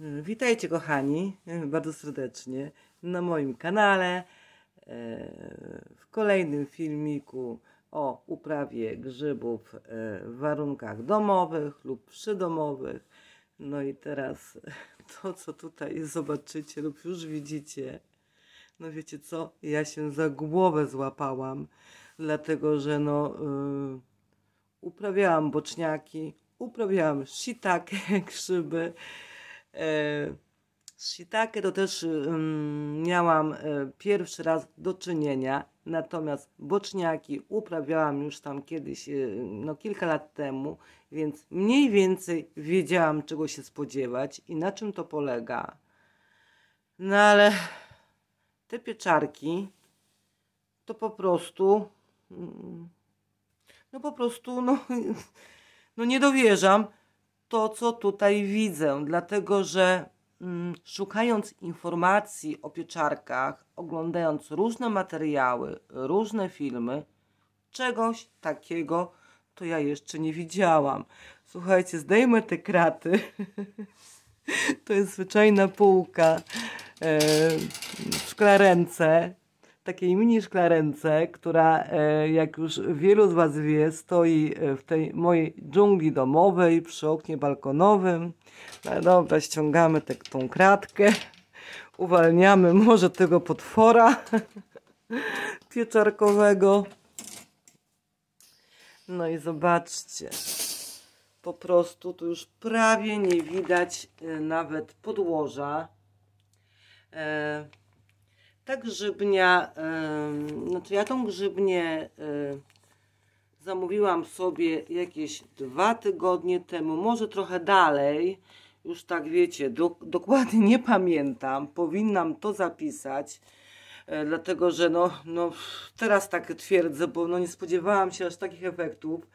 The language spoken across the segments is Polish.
Witajcie kochani, bardzo serdecznie na moim kanale, w kolejnym filmiku o uprawie grzybów w warunkach domowych lub przydomowych. No i teraz to, co tutaj zobaczycie lub już widzicie, no wiecie co, ja się za głowę złapałam, dlatego że uprawiałam boczniaki, uprawiałam shiitake, grzyby. Z shiitake to też miałam pierwszy raz do czynienia, natomiast boczniaki uprawiałam już tam kiedyś, kilka lat temu, więc mniej więcej wiedziałam, czego się spodziewać i na czym to polega. No ale te pieczarki to po prostu, nie dowierzam to, co tutaj widzę, dlatego że szukając informacji o pieczarkach, oglądając różne materiały, różne filmy, czegoś takiego to ja jeszcze nie widziałam. Słuchajcie, zdejmę te kraty. To jest zwyczajna półka w szklarence, takiej mini szklarence, która, jak już wielu z Was wie, stoi w tej mojej dżungli domowej przy oknie balkonowym. No dobra, ściągamy tą kratkę, uwalniamy może tego potwora pieczarkowego. No i zobaczcie, po prostu tu już prawie nie widać nawet podłoża. Ta grzybnia, ja tą grzybnię zamówiłam sobie jakieś 2 tygodnie temu, może trochę dalej, już tak wiecie, dokładnie nie pamiętam, powinnam to zapisać, dlatego że teraz tak twierdzę, bo nie spodziewałam się aż takich efektów.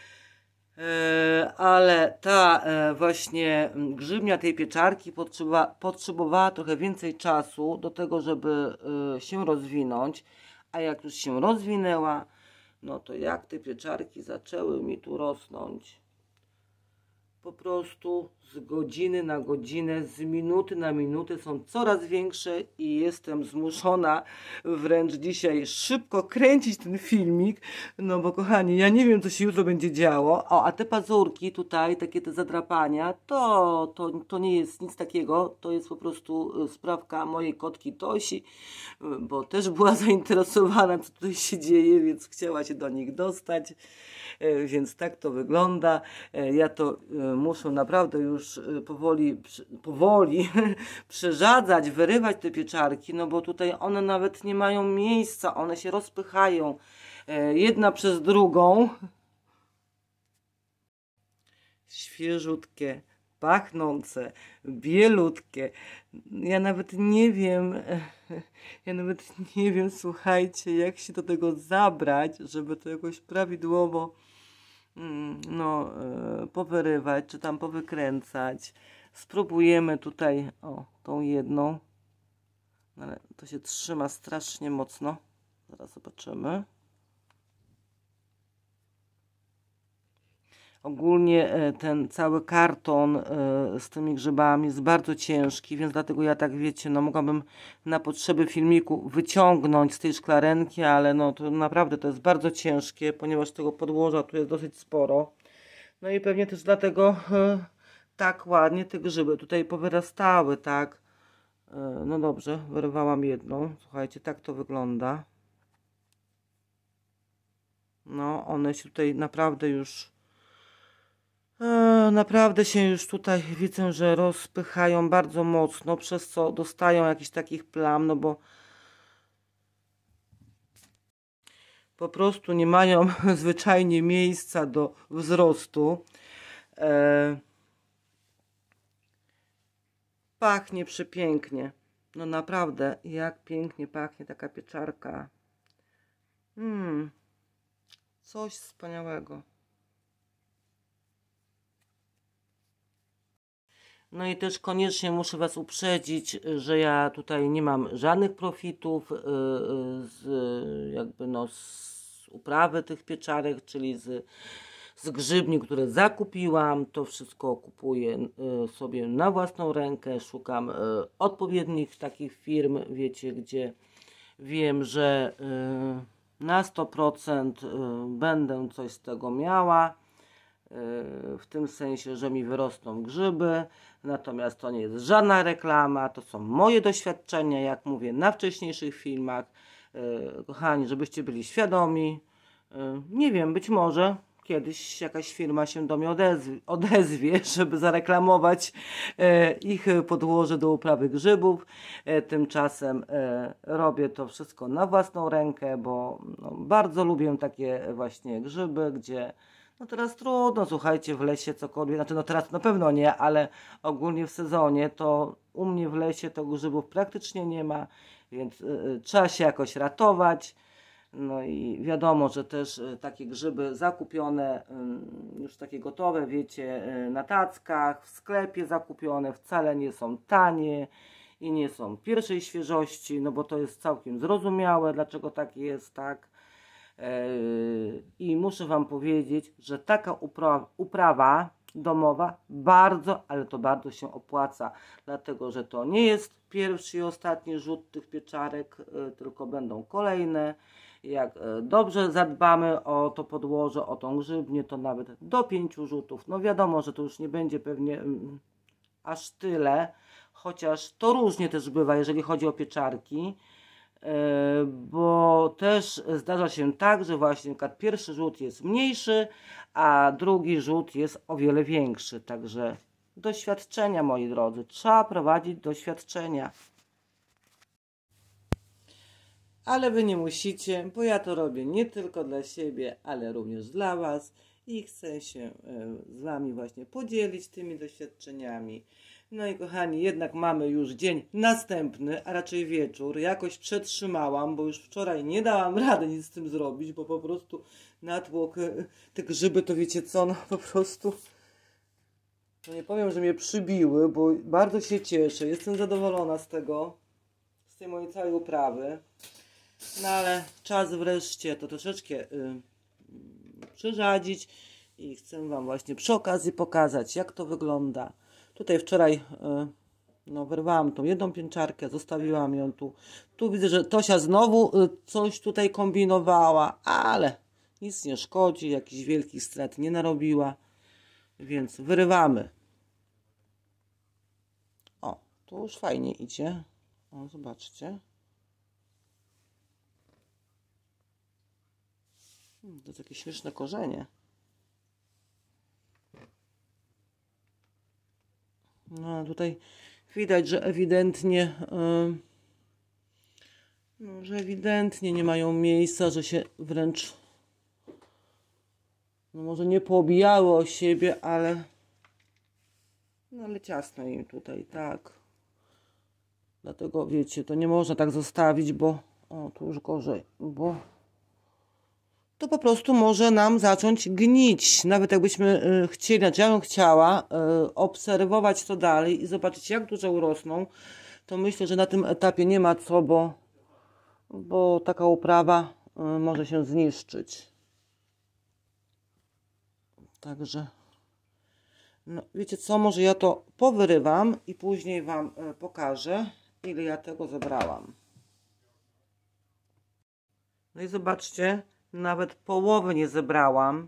Ale ta właśnie grzybnia tej pieczarki potrzebowała trochę więcej czasu do tego, żeby się rozwinąć, a jak już się rozwinęła, no to jak te pieczarki zaczęły mi tu rosnąć, po prostu z godziny na godzinę, z minuty na minutę są coraz większe i jestem zmuszona wręcz dzisiaj szybko kręcić ten filmik, no bo kochani, ja nie wiem, co się jutro będzie działo. A te pazurki tutaj, takie te zadrapania, to nie jest nic takiego, to jest po prostu sprawka mojej kotki Tosi, bo też była zainteresowana, co tutaj się dzieje, więc chciała się do nich dostać, więc tak to wygląda. Ja to muszę naprawdę już powoli przeszadzać, wyrywać te pieczarki, no bo tutaj one nawet nie mają miejsca, one się rozpychają jedna przez drugą. Świeżutkie, pachnące, bielutkie. Ja nawet nie wiem, słuchajcie, jak się do tego zabrać, żeby to jakoś prawidłowo powyrywać, czy tam powykręcać. Spróbujemy tutaj, tą jedną, ale to się trzyma strasznie mocno. Zaraz zobaczymy. Ogólnie ten cały karton z tymi grzybami jest bardzo ciężki, więc dlatego ja tak wiecie, mogłabym na potrzeby filmiku wyciągnąć z tej szklarenki, ale to naprawdę to jest bardzo ciężkie, ponieważ tego podłoża tu jest dosyć sporo. No i pewnie też dlatego tak ładnie te grzyby tutaj powyrastały, tak? No dobrze, wyrwałam jedną. Słuchajcie, tak to wygląda. No, one się tutaj naprawdę się już tutaj widzę, że rozpychają bardzo mocno, przez co dostają jakichś takich plam, bo po prostu nie mają zwyczajnie miejsca do wzrostu. Pachnie przepięknie. No naprawdę, jak pięknie pachnie taka pieczarka. Coś wspaniałego. No i też koniecznie muszę Was uprzedzić, że ja tutaj nie mam żadnych profitów z uprawy tych pieczarek, czyli z z grzybni, które zakupiłam. To wszystko kupuję sobie na własną rękę. Szukam odpowiednich takich firm, wiecie, gdzie wiem, że na 100% będę coś z tego miała. W tym sensie, że mi wyrosną grzyby, natomiast to nie jest żadna reklama, to są moje doświadczenia, jak mówię na wcześniejszych filmach. Kochani, żebyście byli świadomi, nie wiem, być może kiedyś jakaś firma się do mnie odezwie, żeby zareklamować ich podłoże do uprawy grzybów. Tymczasem robię to wszystko na własną rękę, bo no, bardzo lubię takie właśnie grzyby, gdzie no teraz trudno, słuchajcie, w lesie cokolwiek, znaczy no teraz na pewno nie, ale ogólnie w sezonie to u mnie w lesie to grzybów praktycznie nie ma, więc trzeba się jakoś ratować. No i wiadomo, że też takie grzyby zakupione, już takie gotowe, wiecie, na tackach, w sklepie zakupione, wcale nie są tanie i nie są pierwszej świeżości, no bo to jest całkiem zrozumiałe, dlaczego tak jest, tak. I muszę Wam powiedzieć, że taka uprawa domowa bardzo, ale to bardzo się opłaca, dlatego że to nie jest pierwszy i ostatni rzut tych pieczarek, tylko będą kolejne. Jak dobrze zadbamy o to podłoże, o tą grzybnię, to nawet do 5 rzutów. No wiadomo, że to już nie będzie pewnie aż tyle, chociaż to różnie też bywa, jeżeli chodzi o pieczarki. Bo też zdarza się tak, że właśnie na przykład pierwszy rzut jest mniejszy, a drugi rzut jest o wiele większy. Także doświadczenia, moi drodzy, trzeba prowadzić doświadczenia. Ale Wy nie musicie, bo ja to robię nie tylko dla siebie, ale również dla Was i chcę się z Wami właśnie podzielić tymi doświadczeniami. No i kochani, jednak mamy już dzień następny, a raczej wieczór. Jakoś przetrzymałam, bo już wczoraj nie dałam rady nic z tym zrobić, bo po prostu natłok, te grzyby to wiecie co, no po prostu, no nie powiem, że mnie przybiły, bo bardzo się cieszę, jestem zadowolona z tego, z tej mojej całej uprawy. No ale czas wreszcie to troszeczkę przyrzadzić i chcę Wam właśnie przy okazji pokazać, jak to wygląda. Tutaj wczoraj no, wyrwałam tą jedną pieczarkę, zostawiłam ją tu. Tu widzę, że Tosia znowu coś tutaj kombinowała, ale nic nie szkodzi, jakichś wielkich strat nie narobiła, więc wyrywamy. O, tu już fajnie idzie. O, zobaczcie. To takie śmieszne korzenie. No tutaj widać, że ewidentnie nie mają miejsca, że się wręcz no może nie poobijały o siebie, ale no ale ciasno im tutaj, tak. Dlatego wiecie, to nie można tak zostawić, bo o, tu już gorzej, bo to po prostu może nam zacząć gnić. Nawet jakbyśmy chcieli, znaczy ja bym chciała obserwować to dalej i zobaczyć, jak dużo urosną, to myślę, że na tym etapie nie ma co, bo taka uprawa może się zniszczyć. Także, no wiecie co, może ja to powyrywam i później Wam pokażę, ile ja tego zebrałam. No i zobaczcie, nawet połowy nie zebrałam,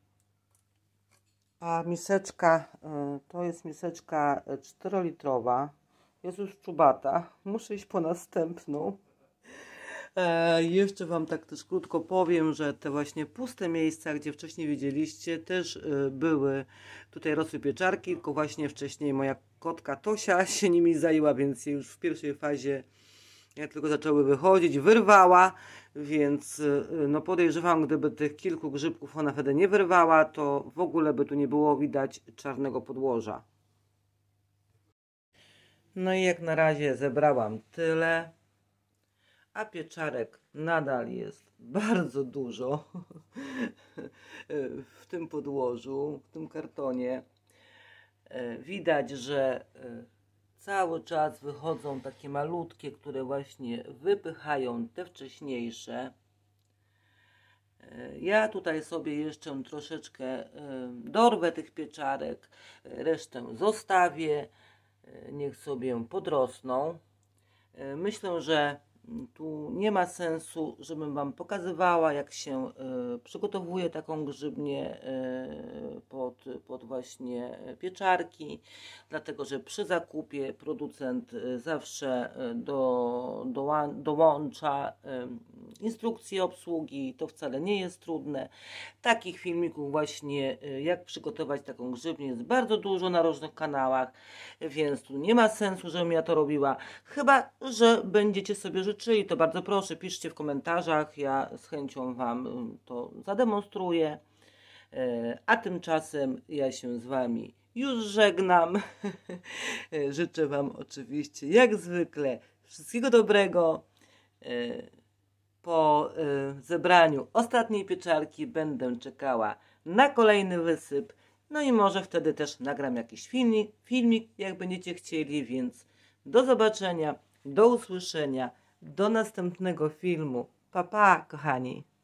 a miseczka, to jest miseczka 4-litrowa, jest już czubata, muszę iść po następną. Jeszcze Wam tak też krótko powiem, że te właśnie puste miejsca, gdzie wcześniej widzieliście, też były, tutaj rosły pieczarki, tylko właśnie wcześniej moja kotka Tosia się nimi zajęła, więc je już w pierwszej fazie, jak tylko zaczęły wychodzić, wyrwała, więc no podejrzewam, gdyby tych kilku grzybków ona wtedy nie wyrwała, to w ogóle by tu nie było widać czarnego podłoża. No i jak na razie zebrałam tyle, a pieczarek nadal jest bardzo dużo w tym podłożu, w tym kartonie. Widać, że cały czas wychodzą takie malutkie, które właśnie wypychają te wcześniejsze. Ja tutaj sobie jeszcze troszeczkę dorwę tych pieczarek, resztę zostawię, niech sobie podrosną. Myślę, że tu nie ma sensu, żebym Wam pokazywała, jak się przygotowuje taką grzybnię pod właśnie pieczarki, dlatego że przy zakupie producent zawsze dołącza instrukcję obsługi, to wcale nie jest trudne. Takich filmików właśnie, jak przygotować taką grzybnię, jest bardzo dużo na różnych kanałach, więc tu nie ma sensu, żebym ja to robiła, chyba że będziecie sobie życzyli, to bardzo proszę, piszcie w komentarzach, ja z chęcią Wam to zademonstruję. A tymczasem ja się z Wami już żegnam. Życzę Wam oczywiście jak zwykle wszystkiego dobrego. Po zebraniu ostatniej pieczarki będę czekała na kolejny wysyp. No i może wtedy też nagram jakiś filmik, jak będziecie chcieli, więc do zobaczenia, do usłyszenia, do następnego filmu. Pa, pa, kochani!